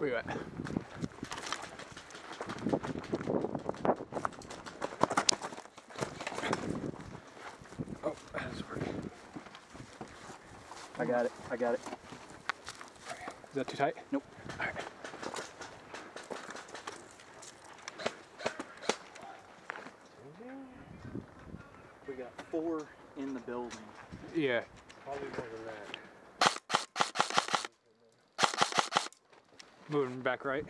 Where you at? Oh, that's working. I got it. I got it. Is that too tight? Nope. All right. We got 4 in the building. Yeah. Probably more than that. Moving back right.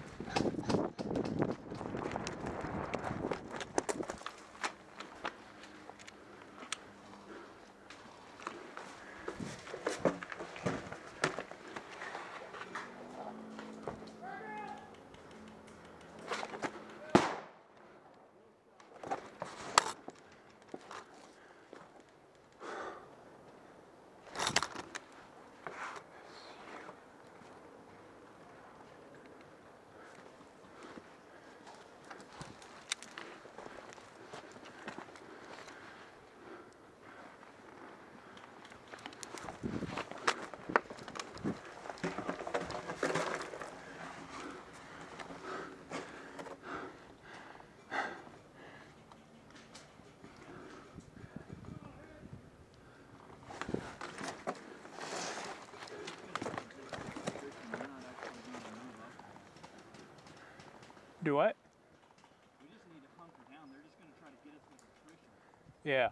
Do what? We just need to hunker down. They're just going to try to get us with attrition. Yeah.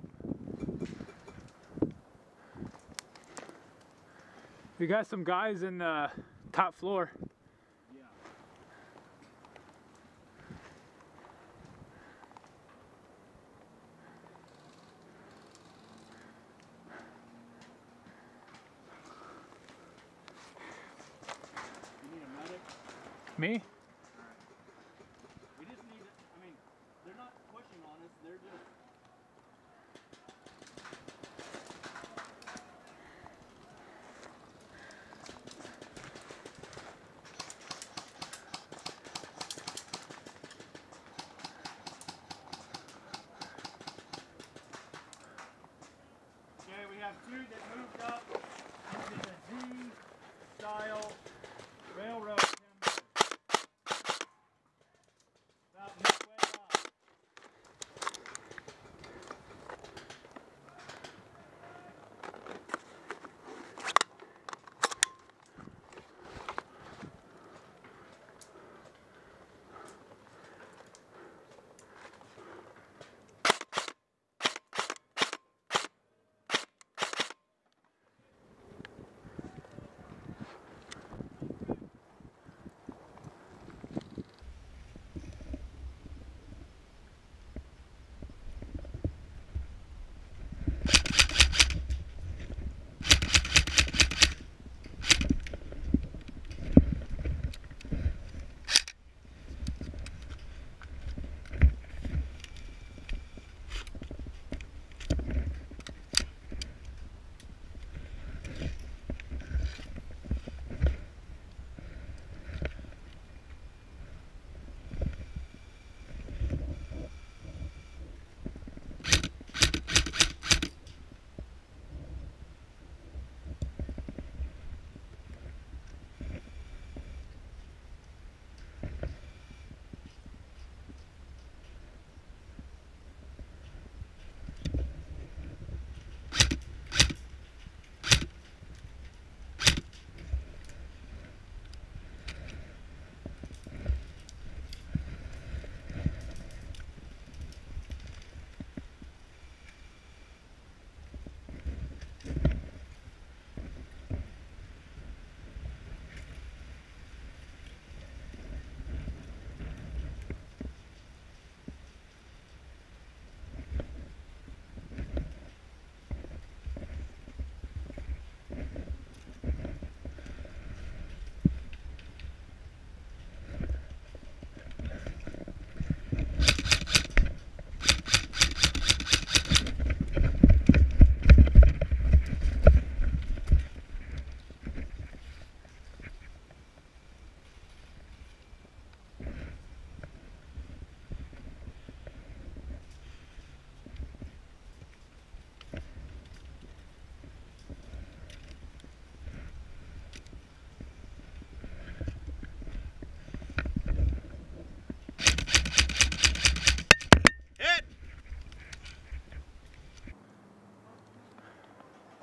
We got some guys in the top floor. Yeah. You need a medic? Me? We just need to, I mean, they're not pushing on us, they're just... Okay, we have 2 that moved up into the Z-style railroad timber.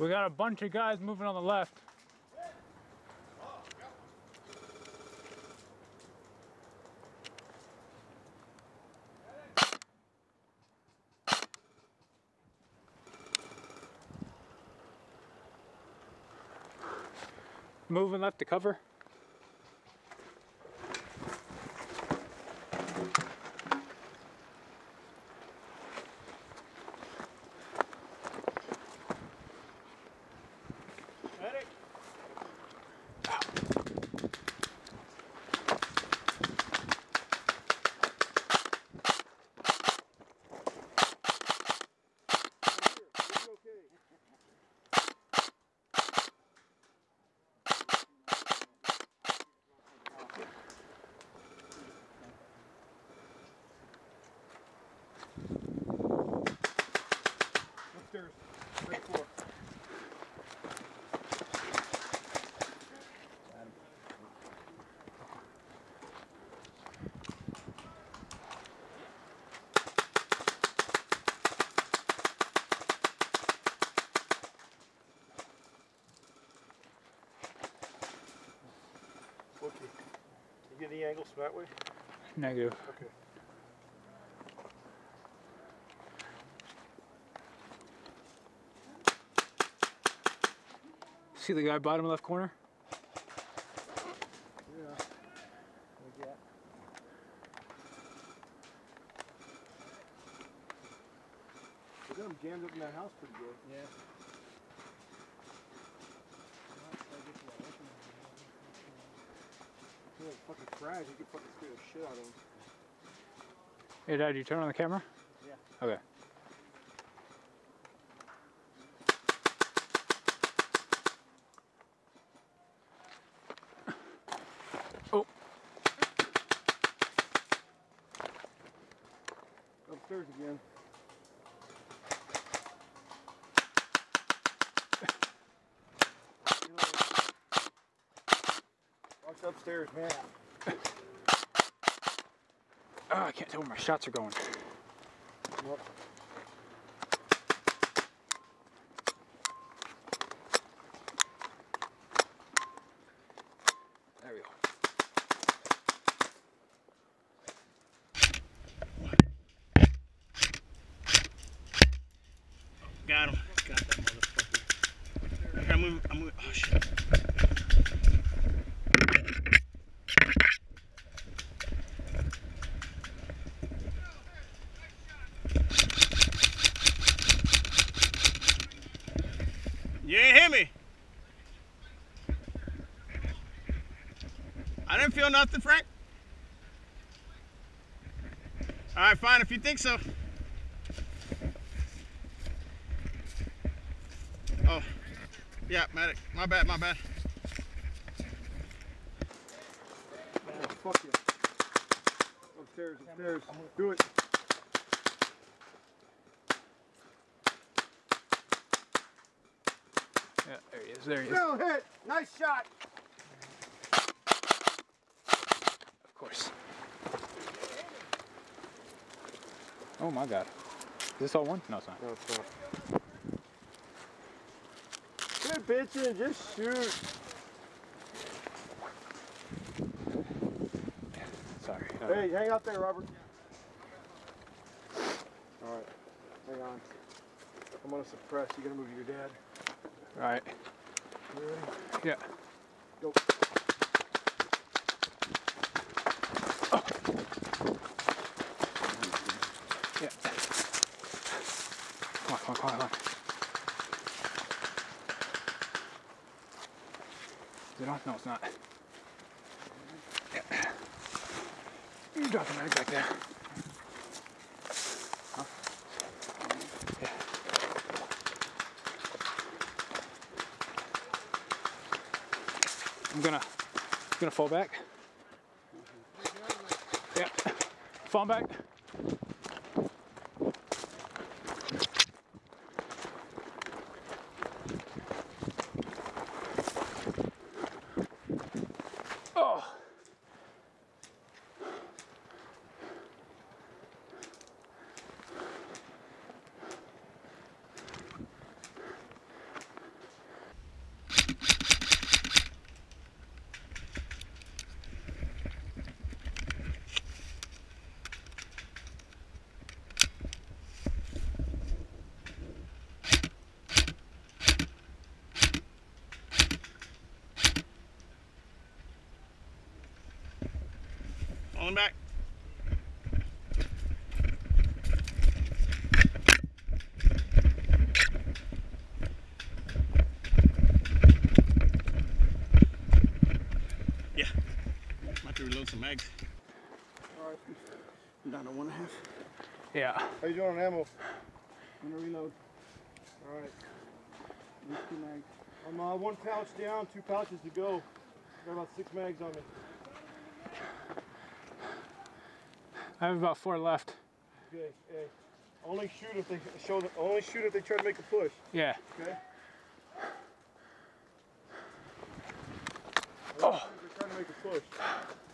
We got a bunch of guys moving on the left. Moving left to cover. Medic. Upstairs, right floor. Wookie, you get any angles that way? Negative. Okay. See the guy bottom left corner? Yeah. We got him jammed up in that house pretty good. Yeah. If he like fucking crash, you could fucking scare the shit out of him. Hey Dad, you turn on the camera? Yeah. Okay. Oh. Upstairs again. Watch upstairs, man. Oh, I can't tell where my shots are going. Nope. There we go. Got him. Got that motherfucker. Okay, I'm moving. Oh shit. You ain't hit me. I didn't feel nothing, Frank. All right, fine if you think so. Oh, yeah, medic. My bad, my bad. Oh, fuck you. Upstairs, upstairs. Do it. Yeah, there he is. There he is. No hit. Nice shot. Of course. Oh my God. Is this all one? No, it's not. No, it's not. Quit bitching, just shoot. Sorry. Hey, hang out there, Robert. All right, hang on. I'm gonna suppress. You gotta move to your dad. All right. You ready? Yeah. Go. Oh. Yeah. Come on, come on, come on, come on. Is it on? No, it's not. Yeah. You drop the mag back there. Huh? Yeah. I'm gonna fall back. Yeah. Fall back. Oh. Pulling back. Yeah. Might have to reload some mags. Alright. I'm down to 1.5. Yeah. How you doing on ammo? I'm gonna reload. Alright. These 2 mags. I'm 1 pouch down, 2 pouches to go. Got about 6 mags on me. I have about 4 left. Okay, hey. Only shoot if they only shoot if they try to make a push. Yeah. Okay? Oh. They're trying to make a push.